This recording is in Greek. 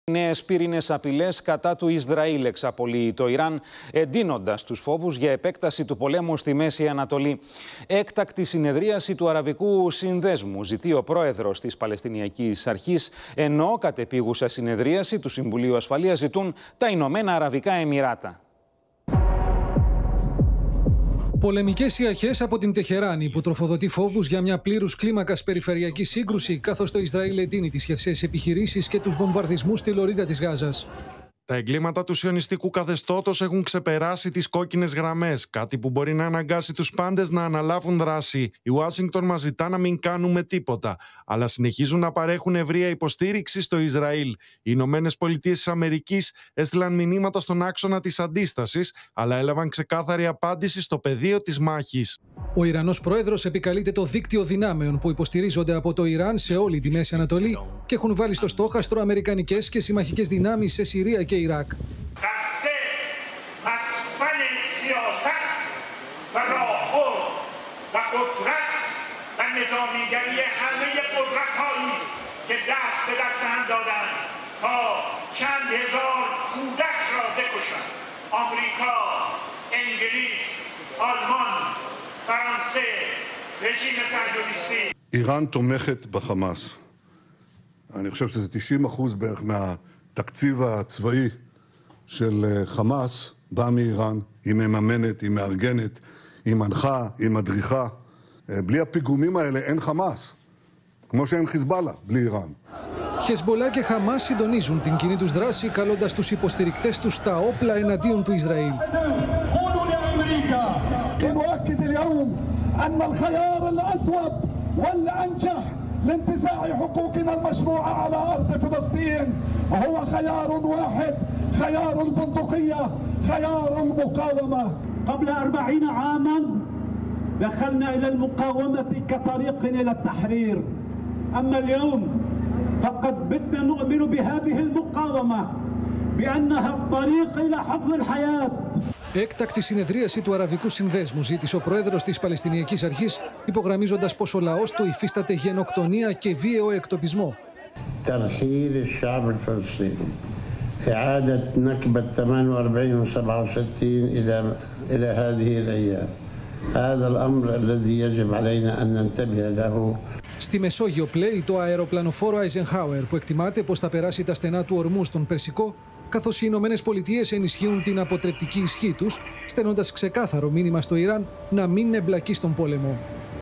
Νέες πύρινες απειλές κατά του Ισραήλ, εξαπολύει το Ιράν, εντείνοντας τους φόβους για επέκταση του πολέμου στη Μέση Ανατολή. Έκτακτη συνεδρίαση του Αραβικού Συνδέσμου ζητεί ο πρόεδρος της Παλαιστινιακής Αρχής, ενώ κατεπίγουσα συνεδρίαση του Συμβουλίου Ασφαλείας ζητούν τα Ηνωμένα Αραβικά Εμιράτα. Πολεμικές ιαχές από την Τεχεράνη που τροφοδοτεί φόβους για μια πλήρους κλίμακας περιφερειακή σύγκρουση, καθώς το Ισραήλ εντείνει τις χερσαίες επιχειρήσεις και τους βομβαρδισμούς στη λωρίδα της Γάζας. Τα εγκλήματα του σιωνιστικού καθεστώτος έχουν ξεπεράσει τις κόκκινες γραμμές, κάτι που μπορεί να αναγκάσει τους πάντες να αναλάβουν δράση. Η Ουάσιγκτον μας ζητά να μην κάνουμε τίποτα, αλλά συνεχίζουν να παρέχουν ευρεία υποστήριξη στο Ισραήλ. Οι Ηνωμένες Πολιτείες της Αμερικής έστειλαν μηνύματα στον άξονα της αντίστασης, αλλά έλαβαν ξεκάθαρη απάντηση στο πεδίο της μάχης. Ο Ιρανός πρόεδρος επικαλείται το δίκτυο δυνάμεων που υποστηρίζονται από το Ιράν σε όλη τη Μέση Ανατολή και έχουν βάλει στο στόχαστρο αμερικανικές και συμμαχικές δυνάμεις σε Συρία και Ιράκ. איראן תומכת בחמאס. אני חושב שזה 90% בערך מהתקציב הצבאי של חמאס בא מאיראן. היא מממנת, היא מארגנת, היא מנחה, היא מדריכה. בלי הפיגומים האלה אין חמאס, כמו שאין חיזבאללה בלי איראן. Χεσμπολά και Χαμάς συντονίζουν την κοινή τους δράση, καλώντας τους υποστηρικτές τους στα όπλα εναντίον του Ισραήλ. أن الخيار الأصوب والأنجح لانتزاع حقوقنا المشروعة على أرض فلسطين هو خيار واحد، خيار البندقية، خيار المقاومة. قبل 40 عاما دخلنا إلى المقاومة كطريق إلى التحرير، أما اليوم فقد بدنا نؤمن بهذه المقاومة بأنها الطريق إلى حفظ الحياة. Έκτακτη συνεδρίαση του Αραβικού Συνδέσμου ζήτησε ο πρόεδρος της Παλαιστινιακής Αρχής, υπογραμμίζοντας πως ο λαός του υφίσταται γενοκτονία και βίαιο εκτοπισμό. ترحيل الشعب الفلسطيني، إعادة نكبة 48 و67 إلى هذه الأيام. هذا الأمر الذي يجب علينا أن ننتبه له. Στη Μεσόγειο πλέει το αεροπλανοφόρο Eisenhower που εκτιμάται πως θα περάσει τα στενά του ορμού στον Περσικό, καθώς οι Ηνωμένες Πολιτείες ενισχύουν την αποτρεπτική ισχύ τους, στέλνοντας ξεκάθαρο μήνυμα στο Ιράν να μην εμπλακεί στον πόλεμο.